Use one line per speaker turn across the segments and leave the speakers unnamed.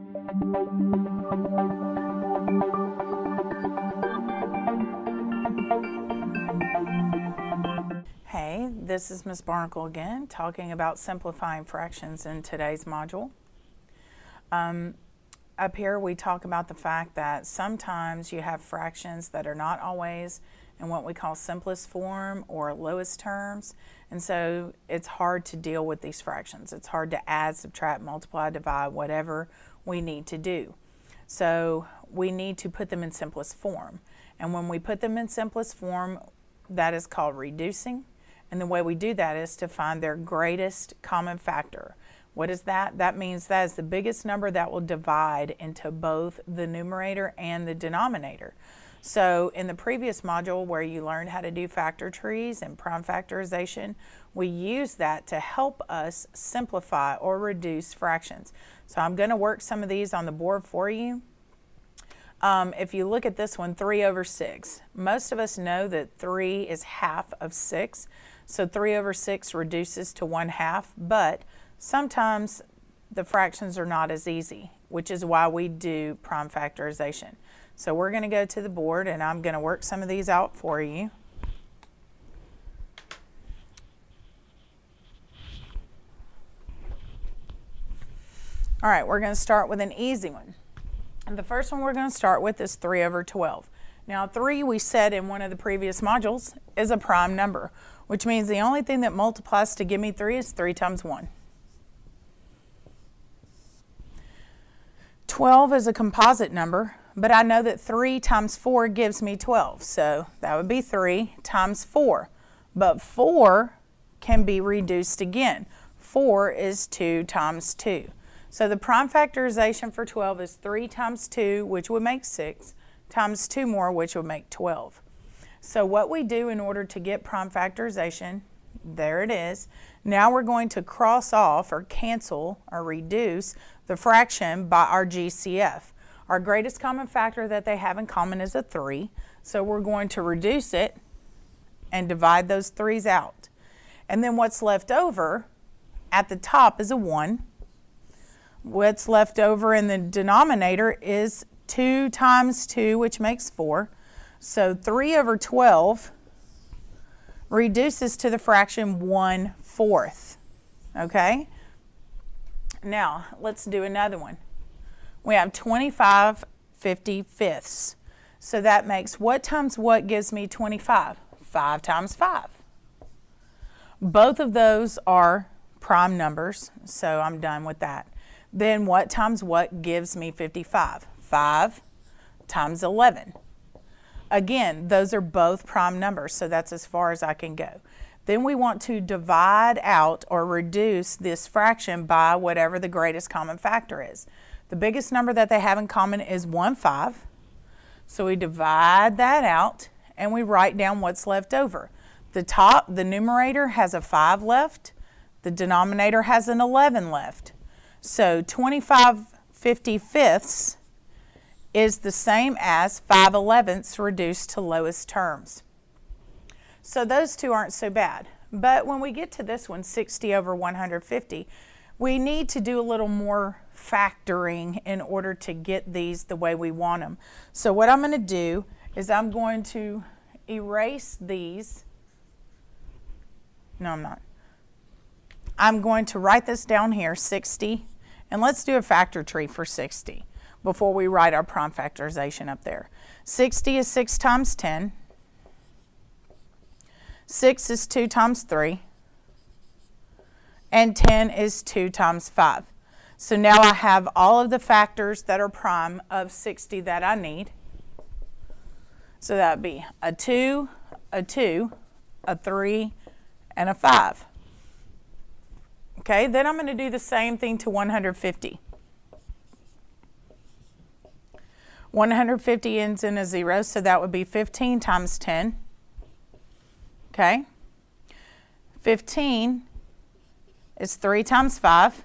Hey, this is Ms. Barnacle again, talking about simplifying fractions in today's module. Up here we talk about the fact that sometimes you have fractions that are not always in what we call simplest form or lowest terms, and so it's hard to deal with these fractions. It's hard to add, subtract, multiply, divide, whatever we need to do. So we need to put them in simplest form, and when we put them in simplest form, that is called reducing. And the way we do that is to find their greatest common factor. What is that? That means that is the biggest number that will divide into both the numerator and the denominator. So in the previous module where you learned how to do factor trees and prime factorization, we use that to help us simplify or reduce fractions. So I'm going to work some of these on the board for you. If you look at this one, 3 over 6. Most of us know that 3 is half of 6. So 3 over 6 reduces to 1/2, but sometimes the fractions are not as easy, which is why we do prime factorization. So we're going to go to the board and I'm going to work some of these out for you. All right, we're going to start with an easy one. And the first one we're going to start with is 3 over 12. Now 3, we said in one of the previous modules, is a prime number, which means the only thing that multiplies to give me 3 is 3 times 1. 12 is a composite number, but I know that 3 times 4 gives me 12, so that would be 3 times 4. But 4 can be reduced again. 4 is 2 times 2. So the prime factorization for 12 is 3 times 2, which would make 6, times 2 more, which would make 12. So what we do in order to get prime factorization, there it is. Now we're going to cross off or cancel or reduce the fraction by our GCF. Our greatest common factor that they have in common is a 3. So we're going to reduce it and divide those 3's out. And then what's left over at the top is a 1. What's left over in the denominator is 2 times 2, which makes 4. So 3 over 12 reduces to the fraction 1/4. Okay? Now, let's do another one. We have 25 55ths. So that makes what times what gives me 25? 5 times 5. Both of those are prime numbers, so I'm done with that. Then what times what gives me 55? 5 times 11. Again, those are both prime numbers, so that's as far as I can go. Then we want to divide out or reduce this fraction by whatever the greatest common factor is. The biggest number that they have in common is 1/5. So we divide that out and we write down what's left over. The numerator has a 5 left. The denominator has an 11 left. So 25 55ths is the same as 5 11ths reduced to lowest terms. So those two aren't so bad. But when we get to this one, 60 over 150, we need to do a little more factoring in order to get these the way we want them. So what I'm going to do is I'm going to erase these. No, I'm not. I'm going to write this down here, 60, and let's do a factor tree for 60 before we write our prime factorization up there. 60 is 6 times 10. 6 is 2 times 3. And 10 is 2 times 5. So now I have all of the factors that are prime of 60 that I need. So that would be a 2, a 2, a 3, and a 5. Okay, then I'm going to do the same thing to 150. 150 ends in a 0, so that would be 15 times 10. Okay. 15 is 3 times 5.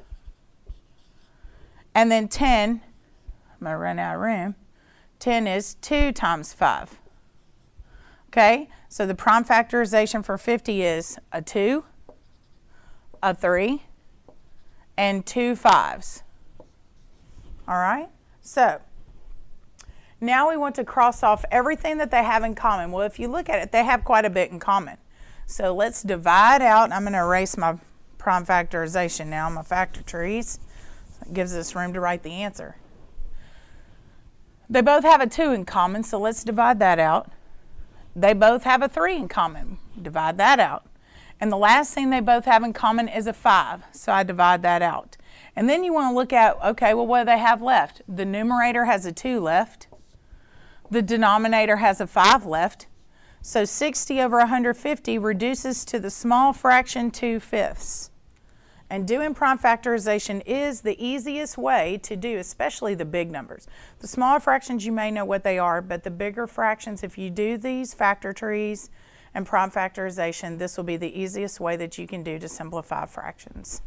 And then 10, I'm going to run out of room. 10 is 2 times 5. Okay, so the prime factorization for 50 is a 2, a 3, and 2 5s. All right? So now we want to cross off everything that they have in common. Well, if you look at it, they have quite a bit in common. So let's divide out. I'm going to erase my prime factorization now, my factor trees. It gives us room to write the answer. They both have a 2 in common, so let's divide that out. They both have a 3 in common. Divide that out. And the last thing they both have in common is a 5, so I divide that out. And then you want to look at, okay, well, what do they have left? The numerator has a 2 left. The denominator has a 5 left. So 60 over 150 reduces to the small fraction 2/5. And doing prime factorization is the easiest way to do, especially the big numbers. The smaller fractions, you may know what they are, but the bigger fractions, if you do these factor trees and prime factorization, this will be the easiest way that you can do to simplify fractions.